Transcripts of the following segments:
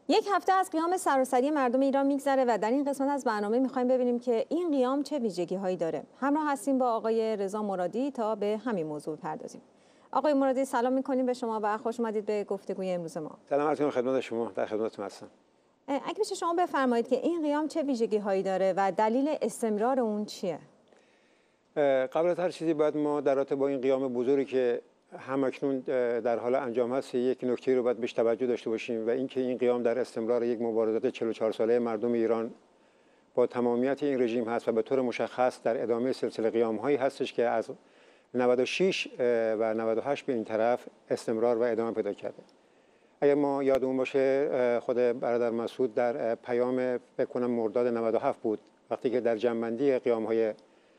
یک هفته از قیام سراسری مردم ایران میگذره و در این قسمت از برنامه میخوایم ببینیم که این قیام چه ویژگی هایی داره. همراه هستیم با آقای رضا مرادی تا به همین موضوع بپردازیم. آقای مرادی سلام میکنیم به شما و خوش اومدید به گفتگوی امروز ما. سلام عرض می‌کنم خدمت شما، در خدمتتون هستم. اگه بشه شما بفرمایید که این قیام چه ویژگی هایی داره و دلیل استمرار اون چیه؟ قبل از هر چیزی باید ما در رابطه با این قیام بزرگی که همکنون در حال انجام هست یک نکته رو باید بهش توجه داشته باشیم و اینکه این قیام در استمرار یک مبارزات 44 ساله مردم ایران با تمامیت این رژیم هست و به طور مشخص در ادامه سلسله قیام‌هایی هستش که از 96 و 98 به این طرف استمرار و ادامه پیدا کرده. اگر ما یادمون باشه خود برادر مسعود در پیام فکر کنم مرداد 97 بود وقتی که در جنبندی قیام‌های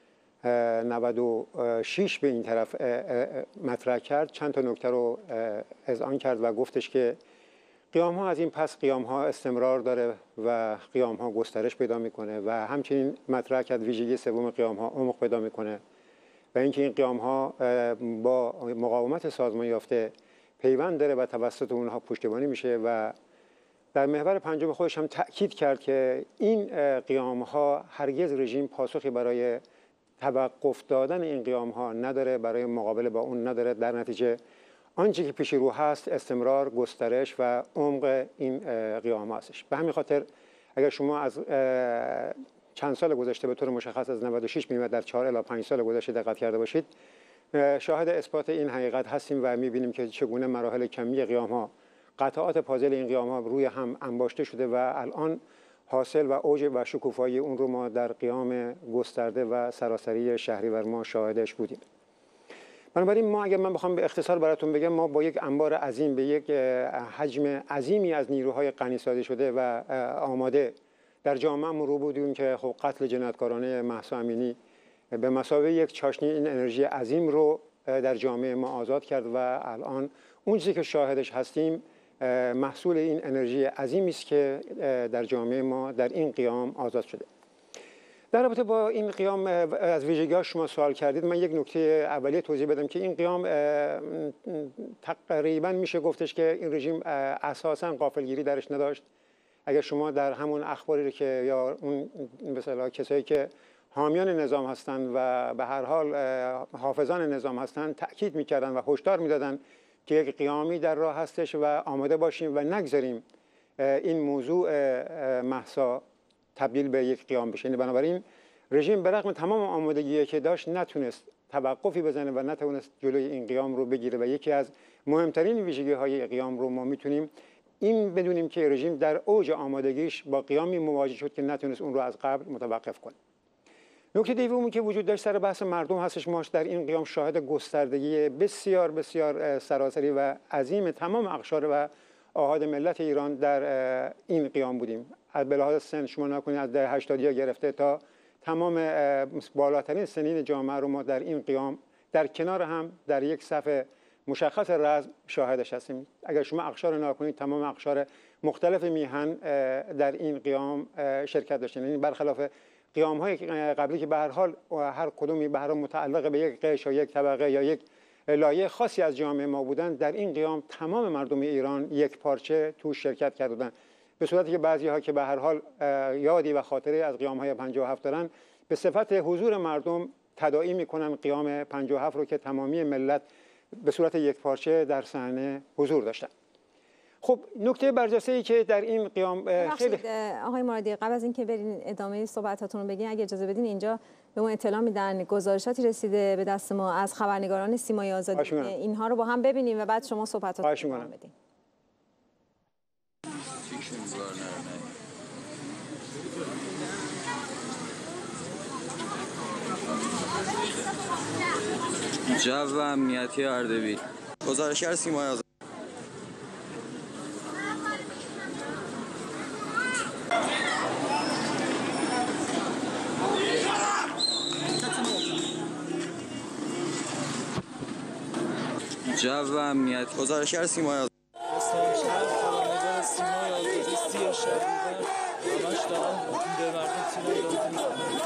96 به این طرف مطرح کرد چند تا نکته رو اذعان کرد و گفتش که قیام‌ها از این پس قیام‌ها استمرار داره و قیام‌ها گسترش پیدا میکنه و همچنین مطرح کرد ویژگی سوم قیام‌ها عمق پیدا میکنه و اینکه این قیام‌ها با مقاومت سازمان یافته پیوند داره و توسط اونها پشتیبانی میشه و در محور پنجم خودش هم تأکید کرد که این قیام‌ها هرگز رژیم پاسخی برای توقف دادن این قیام‌ها نداره، برای مقابله با اون نداره. در نتیجه آنچه که پیش رو هست استمرار، گسترش و عمق این قیام هستش. به همین خاطر اگر شما از چند سال گذشته به طور مشخص از 96 میلیمتر در 4 الی 5 سال گذشته دقت کرده باشید شاهد اثبات این حقیقت هستیم و می‌بینیم که چگونه مراحل کمی قیام‌ها، قطعات پازل این قیام‌ها روی هم انباشته شده و الان حاصل و اوج و شکوفایی اون رو ما در قیام گسترده و سراسری شهریور ما شاهدش بودیم. بنابراین ما اگر من بخوام به اختصار براتون بگم ما با یک انبار عظیم به یک حجم عظیمی از نیروهای غنی‌سازی شده و آماده در جامعه رو بودیم که خب قتل جنایتکارانه مهسا امینی به مثابه یک چاشنی این انرژی عظیم رو در جامعه ما آزاد کرد و الان اون چیزی که شاهدش هستیم محصول این انرژی عظیمی است که در جامعه ما در این قیام آزاد شده. در رابطه با این قیام از ویژگی‌هاش شما سوال کردید، من یک نکته اولیه توضیح بدم که این قیام تقریبا میشه گفتش که این رژیم اساساً غافلگیری درش نداشت. اگر شما در همون اخباری که یا اون مثلا کسایی که حامیان نظام هستند و به هر حال حافظان نظام هستند تأکید می‌کردن و هشدار می‌دادن که یک قیامی در راه هستش و آماده باشیم و نگذاریم این موضوع مهسا تبدیل به یک قیام بشه. بنابراین رژیم به رغم تمام آمادگی‌ای که داشت نتونست توقفی بزنه و نتونست جلوی این قیام رو بگیره و یکی از مهمترین ویژگی‌های قیام رو ما میتونیم این بدونیم که رژیم در اوج آمادگیش با قیامی مواجه شد که نتونست اون رو از قبل متوقف کنه. نکته دومی که وجود داشت سر بحث مردم هستش. ما در این قیام شاهد گستردگی بسیار بسیار سراسری و عظیم تمام اقشار و آحاد ملت ایران در این قیام بودیم. از به لحاظ سن شما نکنید از دهه 80 گرفته تا تمام بالاترین سنین جامعه رو ما در این قیام در کنار هم در یک صف مشخص رزم شاهدش هستیم. اگر شما اقشار رو نکنید تمام اقشار مختلف میهن در این قیام شرکت داشتن. یعنی برخلاف قیام‌های قبلی که به هر حال هر کدومی به هر حال متعلق به یک قشر یا یک طبقه یا یک لایه خاصی از جامعه ما بودن، در این قیام تمام مردم ایران یک پارچه تو شرکت کردن، به صورتی که بعضی‌ها که به هر حال یادی و خاطره از قیام‌های 57 دارن به صفت حضور مردم تداعی می‌کنن قیام 57 رو که تمامی ملت به صورت یک پارچه در صحنه حضور داشتن. خب نکته برجسته‌ای که در این قیام خیلی آقای مرادی قبل از اینکه برین ادامه صحبتاتون رو بگین اگه اجازه بدین اینجا به ما اطلاع میدن گزارشاتی رسیده به دست ما از خبرنگاران سیمای آزادی اینها رو با هم ببینیم و بعد شما صحبتاتون رو ادامه بدین. جو امنیتی اردبیل گزارشگر سیمای آزادی جو امنیتی گزارشگر سیمای آزادی خبرنگار سیمای آزادی 30 شهریور همش دارن به مردم سیمای آزادی می‌کنن.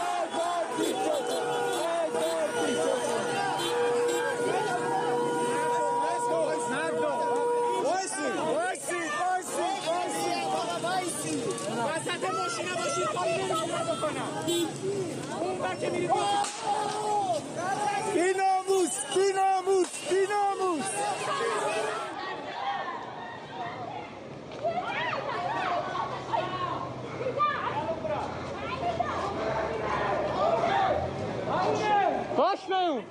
وسط ماشینا باشید کاری نمیتونم بکنم اون بر که میرید بی‌ناموس بی‌ناموس بی‌ناموس باش بیون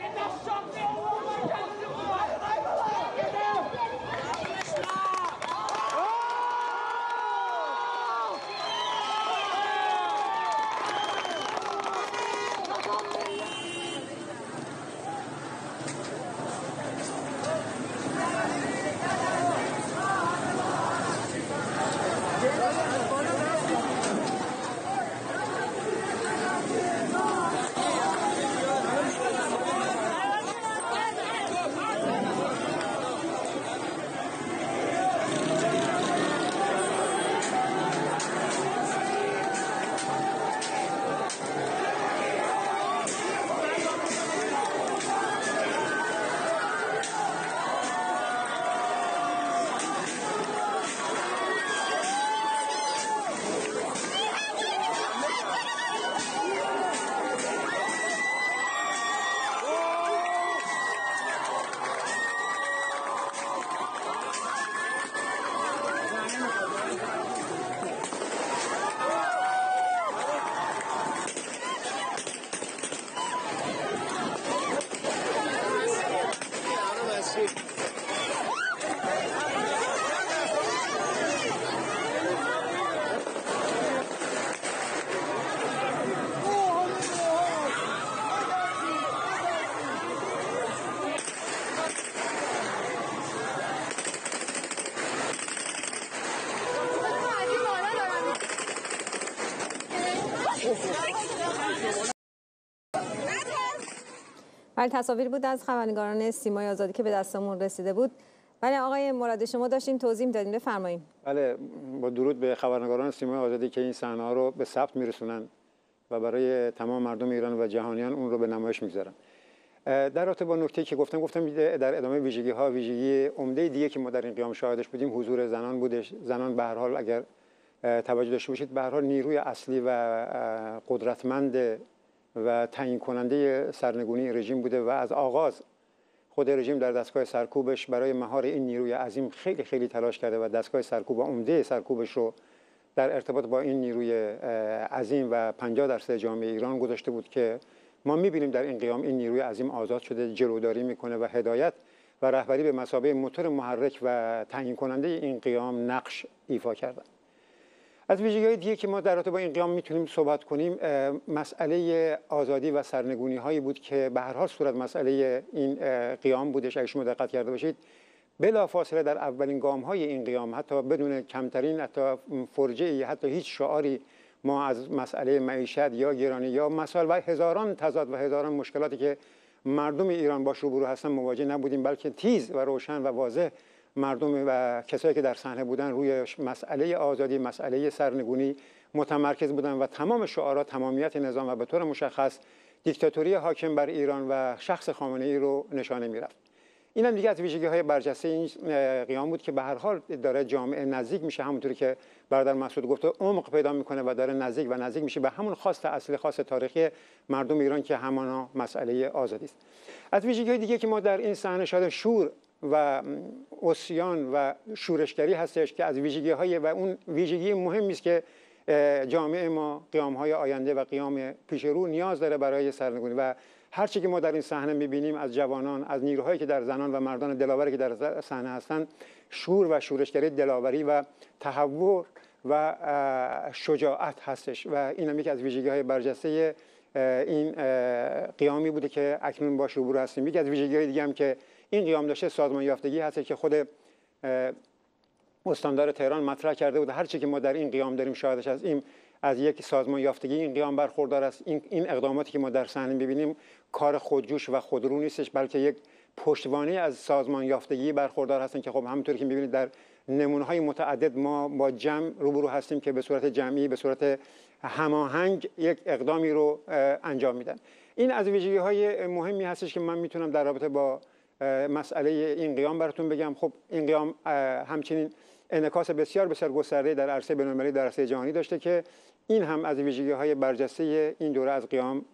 ولی تصاویر بود از خبرنگاران سیمای آزادی که به دستمون رسیده بود. ولی آقای مرادی شما داشتین توضیح می‌دادین، بفرمایید. بله، با درود به خبرنگاران سیمای آزادی که این صحنه‌ها رو به ثبت میرسونن و برای تمام مردم ایران و جهانیان اون رو به نمایش میگذارن. در رابطه با نکته‌ای که گفتم در ادامه ویژگی عمده دیگه که ما در این قیام شاهدش بودیم حضور زنان بودش. زنان به هر حال اگر توجه داشته باشید به هر حال نیروی اصلی و قدرتمند و تعیین کننده سرنگونی رژیم بوده و از آغاز خود رژیم در دستگاه سرکوبش برای مهار این نیروی عظیم خیلی خیلی تلاش کرده و دستگاه سرکوب و عمده سرکوبش رو در ارتباط با این نیروی عظیم و 50% جامعه ایران گذاشته بود که ما می‌بینیم در این قیام این نیروی عظیم آزاد شده، جلوداری میکنه و هدایت و رهبری به مثابه موتور محرک و تعیین کننده این قیام نقش ایفا کردن. از ویژگی‌های دیگه که ما در رابطه با این قیام میتونیم صحبت کنیم مسئله آزادی و سرنگونی هایی بود که به هر حال صورت مسئله این قیام بودش. اگه شما دقت کرده باشید بلافاصله در اولین گام های این قیام حتی بدون کمترین حتی فرجه‌ای حتی هیچ شعاری ما از مسئله معیشت یا گرانی یا مسائل و هزاران تضاد و هزاران مشکلاتی که مردم ایران باش روبرو هستن مواجه نبودیم، بلکه تیز و روشن و واضح مردم و کسایی که در صحنه بودن روی مسئله آزادی، مسئله سرنگونی متمرکز بودن و تمام شعارات تمامیت نظام و به طور مشخص دیکتاتوری حاکم بر ایران و شخص خامنه‌ای رو نشانه می‌رفت. این هم دیگه از ویژگی‌های برجسته این قیام بود که به هر حال داره جامعه نزدیک میشه، همونطوری که برادر مسعود گفته عمق پیدا میکنه و داره نزدیک میشه به همون خواست اصلی، خاص تاریخی مردم ایران که همانا مسئله آزادی است. از ویژگی‌های دیگه که ما در این صحنه شاهد شور و عصیان و شورشگری هستش که از ویژگی‌های و اون ویژگی مهمی است که جامعه ما قیام‌های آینده و قیام پیش رو نیاز داره برای سرنگونی و هر چی که ما در این صحنه می‌بینیم از جوانان، از نیروهایی که در زنان و مردان دلاوری که در صحنه هستند، شور و شورشگری، دلاوری و تحور و شجاعت هستش و این هم یکی از ویژگی‌های برجسته این قیامی بوده که اکنون باش روبرو هستیم. یکی از ویژگی‌های دیگه هم که این قیام داشته سازمان یافتگی هست که خود استاندار تهران مطرح کرده بود. هر چی که ما در این قیام داریم شاهدش از یک سازمان یافتگی این قیام برخوردار است. این اقداماتی که ما در صحنه می‌بینیم کار خودجوش و خودرو نیستش، بلکه یک پشتوانه از سازمان یافتگی برخوردار هستن که خب همونطوری که می‌بینید در نمونه‌های متعدد ما با جمع روبرو هستیم که به صورت جمعی، به صورت هماهنگ یک اقدامی رو انجام میدن. این از ویژگی‌های مهمی هستش که من میتونم در رابطه با مسئله این قیام براتون بگم. خب این قیام همچنین انعکاس بسیار بسیار گسترده در عرصه بین‌المللی، در عرصه جهانی داشته که این هم از ویژگی‌های برجسته این دوره از قیام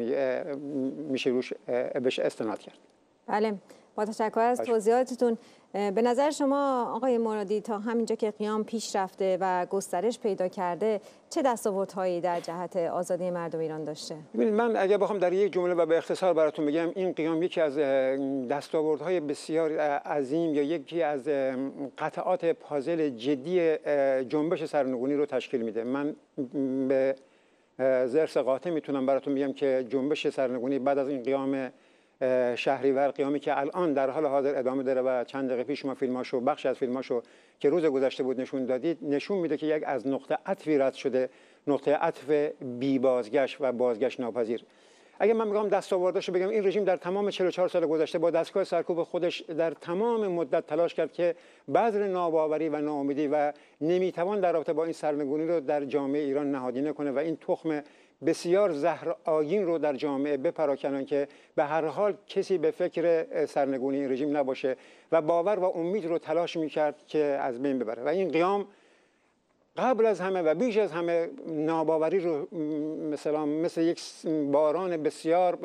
میشه روش بهش استناد کرد. بله، با تشکر از توضیحاتتون. به نظر شما آقای مرادی تا همینجا که قیام پیش رفته و گسترش پیدا کرده چه دستاوردهایی در جهت آزادی مردم ایران داشته؟ ببینید، من اگر بخوام در یک جمله و به اختصار براتون بگم، این قیام یکی از دستاوردهای بسیار عظیم یا یکی از قطعات پازل جدی جنبش سرنگونی رو تشکیل میده. من به ضرس قاطع میتونم براتون بگم که جنبش سرنگونی بعد از این قیام شهریور، قیامی که الان در حال حاضر ادامه داره و چند دقیقه پیش ما فیلماشو، بخش از فیلماشو که روز گذشته بود نشون دادید، نشون میده که یک از نقطه عطفی رد شده، نقطه عطف بی بازگشت و بازگشت ناپذیر. اگه من بگم دستاورداشو بگم، این رژیم در تمام 44 سال گذشته با دستگاه سرکوب خودش در تمام مدت تلاش کرد که بذر ناباوری و ناامیدی و نمیتوان در رابطه با این سرنگونی رو در جامعه ایران نهادینه کنه و این تخم بسیار زهرآگین رو در جامعه بپراکنن که به هر حال کسی به فکر سرنگونی این رژیم نباشه و باور و امید رو تلاش میکرد که از بین ببره. و این قیام قبل از همه و بیش از همه ناباوری رو مثل یک باران بسیار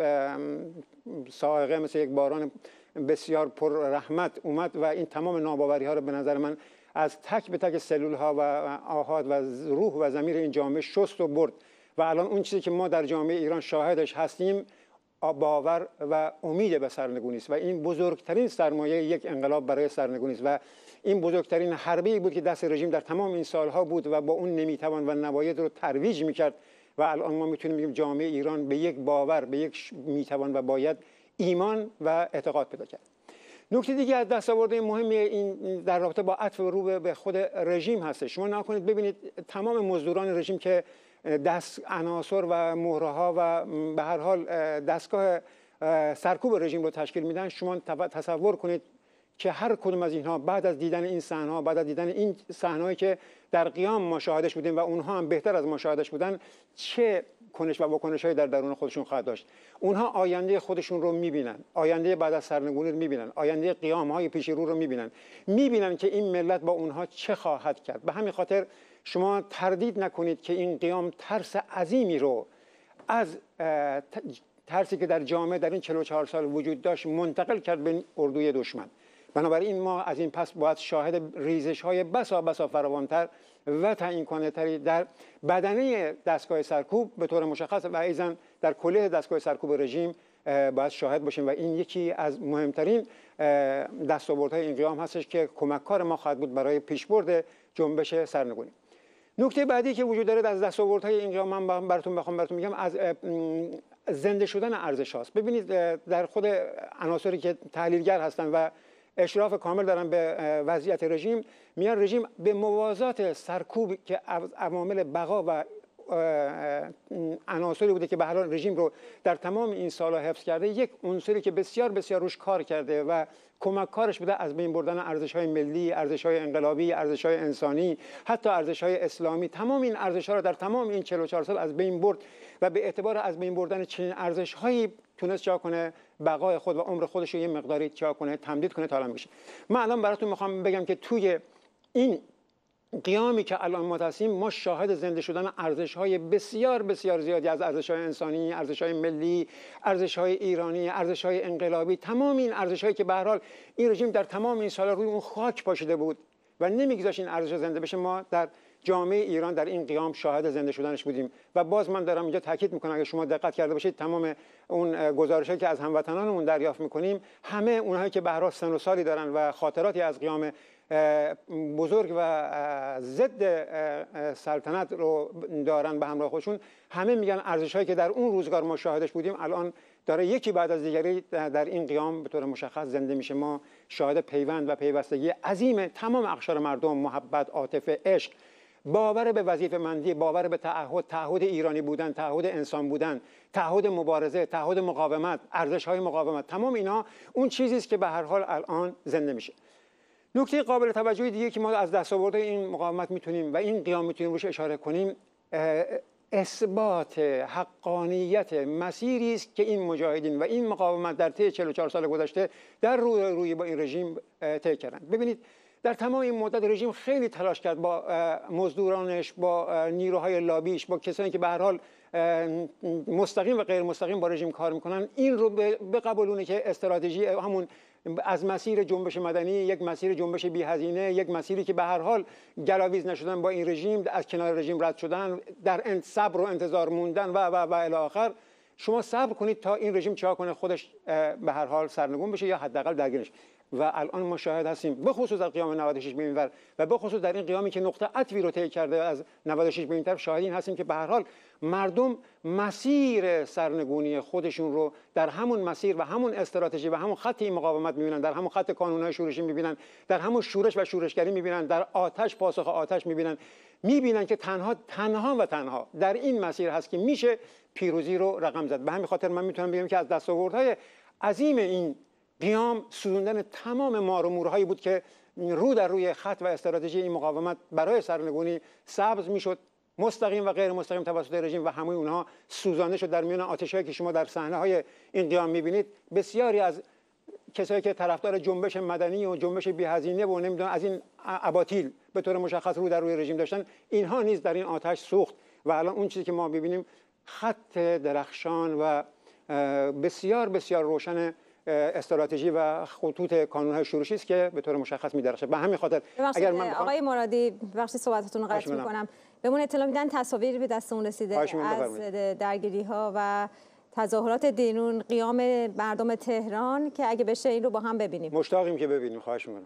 صاعقه، مثل یک باران بسیار پر رحمت اومد و این تمام ناباوری ها رو به نظر من از تک به تک سلول ها و آحاد و روح و ضمیر این جامعه شست و برد. و الان اون چیزی که ما در جامعه ایران شاهدش هستیم باور و امید به سرنگونی است و این بزرگترین سرمایه یک انقلاب برای سرنگونی است و این بزرگترین حربه‌ای بود که دست رژیم در تمام این سالها بود و با اون نمیتوان و نباید رو ترویج میکرد و الان ما میتونیم بگیم جامعه ایران به یک باور، به یک میتوان و باید ایمان و اعتقاد پیدا کرد. نکته دیگه از دستاوردهای مهمی این در رابطه با عطف رو به خود رژیم هست. شما نکنید ببینید تمام مزدوران رژیم که عناصر و مهره‌ها و به هر حال دستگاه سرکوب رژیم رو تشکیل میدن، شما تصور کنید که هر کدوم از اینها بعد از دیدن این صحنه‌ها، بعد از دیدن این صحنه‌هایی که در قیام ما شاهدش بودیم و اونها هم بهتر از ما شاهدش بودن، چه کنش و واکنش‌هایی در درون خودشون خواهد داشت. اونها آینده خودشون رو می‌بینن، آینده بعد از سرنگونی رو می‌بینن، آینده قیام‌های پیش رو می‌بینن که این ملت با اونها چه خواهد کرد. به همین خاطر شما تردید نکنید که این قیام ترس عظیمی رو از ترسی که در جامعه در این 44 سال وجود داشت منتقل کرد به اردوی دشمن. بنابراین ما از این پس باید شاهد ریزش‌های بسا فراوان‌تر و تعیین کننده‌تری در بدنه دستگاه سرکوب به طور مشخص و ایضاً در کلیه دستگاه سرکوب رژیم باید شاهد باشیم و این یکی از مهمترین دستاوردهای این قیام هستش که کمک‌کار ما خواهد بود برای پیشبرد جنبش سرنگونی. نکته بعدی که وجود داره از دستاوردهای این قیام، من بخوام میگم، از زنده شدن ارزش هاست. ببینید در خود عناصری که تحلیلگر هستن و اشراف کامل دارن به وضعیت رژیم، میان رژیم به موازات سرکوب که عوامل بقا و عناصری بوده که به هر حال رژیم رو در تمام این سالها حفظ کرده، یک عنصری که بسیار بسیار روش کار کرده و کمککارش بوده از بین بردن ارزش‌های ملی، ارزش‌های انقلابی، ارزش‌های انسانی، حتی ارزش‌های اسلامی. تمام این ارزش‌ها رو در تمام این 44 سال از بین برد و به اعتبار از بین بردن چنین ارزش‌هایی تونست چا کنه بقای خود و عمر خودش رو یه مقداری چا کنه، تمدید کنه تا الان بشه. من الان براتون میخوام بگم که توی این قیامی که الان ما هستیم، ما شاهد زنده شدن ارزش‌های بسیار بسیار زیادی از ارزش‌های انسانی، ارزش‌های ملی، ارزش‌های ایرانی، ارزش‌های انقلابی، تمام این ارزش‌هایی که به هر حال این رژیم در تمام این سال‌ها روی اون خاک پاشیده بود و نمی‌گذاشت این ارزش زنده بشه، ما در جامعه ایران در این قیام شاهد زنده شدنش بودیم. و باز من دارم اینجا تاکید می‌کنم اگه شما دقت کرده باشید تمام اون گزارش‌هایی که از هموطنانمون دریافت می‌کنیم، همه اونهایی که به هر حال سن و سالی دارن و خاطراتی از قیام بزرگ و ضد سلطنت رو دارن به همراه خودشون، همه میگن ارزش‌هایی که در اون روزگار ما شاهدش بودیم الان داره یکی بعد از دیگری در این قیام به طور مشخص زنده میشه. ما شاهد پیوند و پیوستگی عظیم تمام اقشار مردم، محبت، عاطفه، عشق، باور به وظیفه‌مندی، باور به تعهد ایرانی بودن، تعهد انسان بودن، تعهد مبارزه، تعهد مقاومت، ارزش‌های مقاومت، تمام اینا اون چیزی است که به هر حال الان زنده میشه. نکته قابل توجه دیگه که ما از دستاوردهای این مقاومت میتونیم و این قیام میتونیم روش اشاره کنیم، اثبات حقانیت مسیری است که این مجاهدین و این مقاومت در طی 44 سال گذشته در روی با این رژیم طی کردند. ببینید در تمام این مدت رژیم خیلی تلاش کرد با مزدورانش، با نیروهای لابیش، با کسانی که به هر حال مستقیم و غیر مستقیم با رژیم کار میکنن، این رو بقبولونه که استراتژی همون از مسیر جنبش مدنی، یک مسیر جنبش بی هزینه، یک مسیری که به هر حال گلاویز نشدن با این رژیم، از کنار رژیم رد شدن، در صبر و انتظار موندن و الی آخر. شما صبر کنید تا این رژیم چیکار کنه، خودش به هر حال سرنگون بشه یا حداقل درگیرش. و الان ما شاهد هستیم، به خصوص در قیام 96 به اینور و به خصوص در این قیامی که نقطه عطفی رو طی کرده از 96 به این طرف، شاهدین هستیم که به هر حال مردم مسیر سرنگونی خودشون رو در همون مسیر و همون استراتژی و همون خط این مقاومت می‌بینن، در همون خط کانون‌های شورشی می‌بینن، در همون شورش و شورشگری می‌بینن، در آتش پاسخ آتش می‌بینن که تنها در این مسیر هست که میشه پیروزی رو رقم زد. به همین خاطر من میتونم بگم که از دستاوردهای عظیم این قیام سوزوندن تمام مار و مورهایی بود که رو در روی خط و استراتژی این مقاومت برای سرنگونی سبز میشد، مستقیم و غیر مستقیم توسط رژیم، و همه اونها سوزانده شد. در میان آتش‌هایی که شما در صحنه‌های این قیام می‌بینید، بسیاری از کسایی که طرفدار جنبش مدنی و جنبش بی‌هزینه و نمیدونم از این اباطیل به طور مشخص رو در روی رژیم داشتن، اینها نیز در این آتش سوخت. و الان اون چیزی که ما می‌بینیم خط درخشان و بسیار بسیار روشن استراتژی و خطوط کانون‌های شورشی است که به طور مشخص می‌درخشه. به همین خاطر اگر من آقای مرادی بخش صحبتتون رو قطع می‌کنم، بهمون اطلاع میدن تصاویری به دستمون رسیده از درگیری‌ها و تظاهرات دیرون قیام مردم تهران که اگه بشه این رو با هم ببینیم. مشتاقیم که ببینیم. خواهش می‌کنم.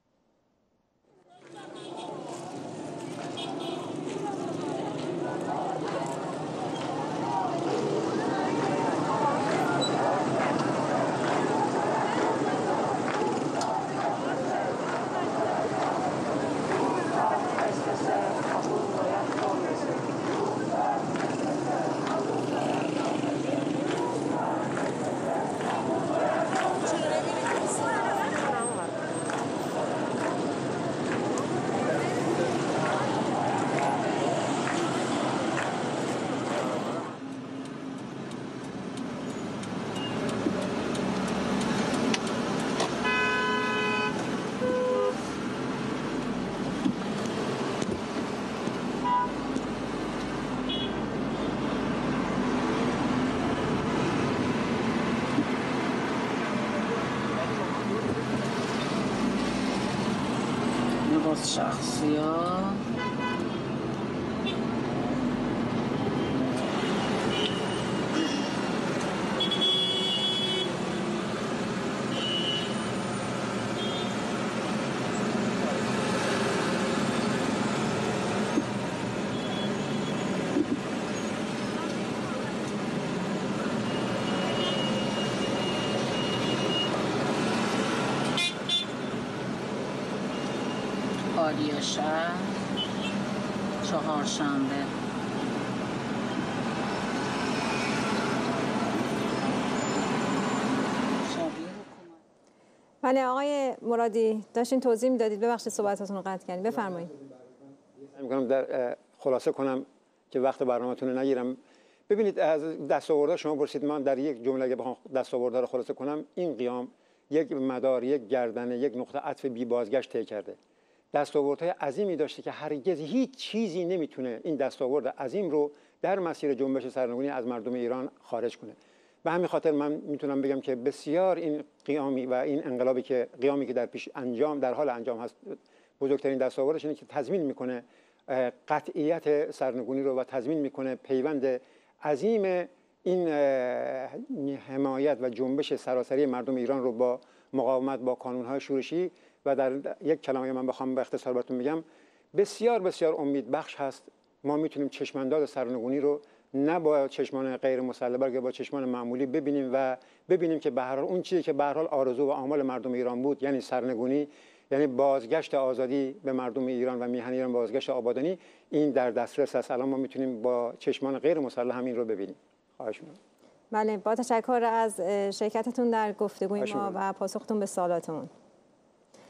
شخصی ها آریا شهر چهارشنبه. بله آقای مرادی داشتین توضیح میدادید، ببخشید صحبتاتون رو قطع کردیم، بفرمایید. می‌گم در خلاصه کنم که وقت برنامه‌تون رو نگیرم. ببینید از دستاوردها شما پرسید، من در یک جمله اگه بخوام دستاوردها رو خلاصه کنم، این قیام یک مدار، یک گردنه، یک نقطه عطف بی بازگشت طی کرده. دستاوردهای عظیمی داشته که هرگز هیچ چیزی نمیتونه این دستاورد عظیم رو در مسیر جنبش سرنگونی از مردم ایران خارج کنه. به همین خاطر من میتونم بگم که بسیار این قیامی و این انقلابی که در حال انجام هست، بزرگترین دستاوردش اینه که تضمین میکنه قطعیت سرنگونی رو و تضمین میکنه پیوند عظیم این حمایت و جنبش سراسری مردم ایران رو با مقاومت با کانون‌های شورشی. و در یک کلمه من بخوام به اختصار بهتون بگم، بسیار بسیار امیدبخش هست. ما میتونیم چشمانداز سرنگونی رو نه با چشمان غیر مسلح بلکه با چشمان معمولی ببینیم و ببینیم که به هر حال اون چیزی که به هر حال آرزو و آمال مردم ایران بود، یعنی سرنگونی، یعنی بازگشت آزادی به مردم ایران و میهن ایران، بازگشت آبادانی، این در دسترس است. الان ما میتونیم با چشمان غیر مسلح همین رو ببینیم. خواهش می‌کنم. بله، با تشکر از شرکتتون در گفتگوی ما و پاسختون به سوالاتمون.